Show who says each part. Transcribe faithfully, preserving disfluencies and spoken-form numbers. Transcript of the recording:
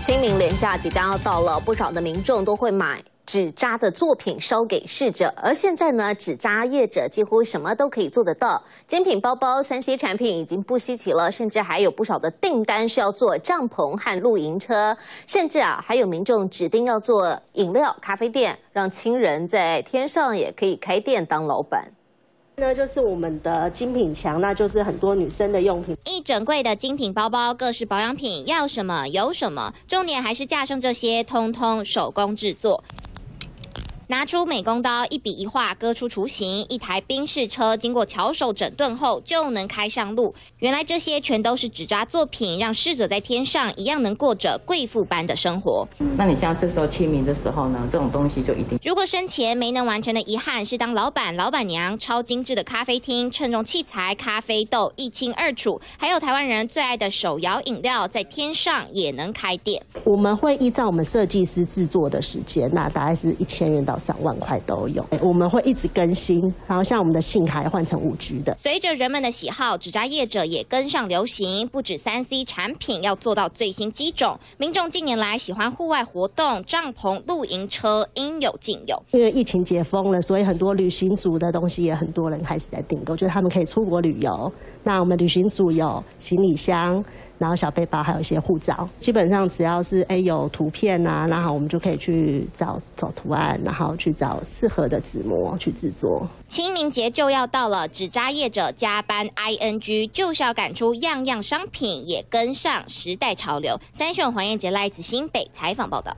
Speaker 1: 清明连假即将要到了，不少的民众都会买纸扎的作品烧给逝者，而现在呢，纸扎业者几乎什么都可以做得到，精品包包、三 C 产品已经不稀奇了，甚至还有不少的订单是要做帐篷和露营车，甚至啊，还有民众指定要做饮料、咖啡店，让亲人在天上也可以开店当老板。
Speaker 2: 呢，就是我们的精品墙，那就是很多女生的用品，
Speaker 3: 一整柜的精品包包、各式保养品，要什么有什么，重点还是架上这些，通通手工制作。 拿出美工刀，一笔一画割出雏形，一台宾士车经过巧手整顿后就能开上路。原来这些全都是纸扎作品，让逝者在天上一样能过着贵妇般的生活。
Speaker 4: 那你像这时候清明的时候呢，这种东西就一定。
Speaker 3: 如果生前没能完成的遗憾是当老板、老板娘，超精致的咖啡厅、称重器材、咖啡豆一清二楚，还有台湾人最爱的手摇饮料，在天上也能开店。
Speaker 2: 我们会依照我们设计师制作的时间，那大概是一千元到 上万块都有，我们会一直更新。然后像我们的信卡换成五 G 的。
Speaker 3: 随着人们的喜好，纸扎业者也跟上流行，不止三 C 产品要做到最新机种。民众近年来喜欢户外活动，帐篷、露营车应有尽有。
Speaker 2: 因为疫情解封了，所以很多旅行组的东西也很多人开始在订购，就是他们可以出国旅游。那我们旅行组有行李箱。 然后小背包还有一些护照，基本上只要是哎有图片啊，然后我们就可以去找找图案，然后去找适合的纸模去制作。
Speaker 3: 清明节就要到了，纸扎业者加班 I N G 就是要赶出样样商品，也跟上时代潮流。三选黄燕杰赖子新北采访报道。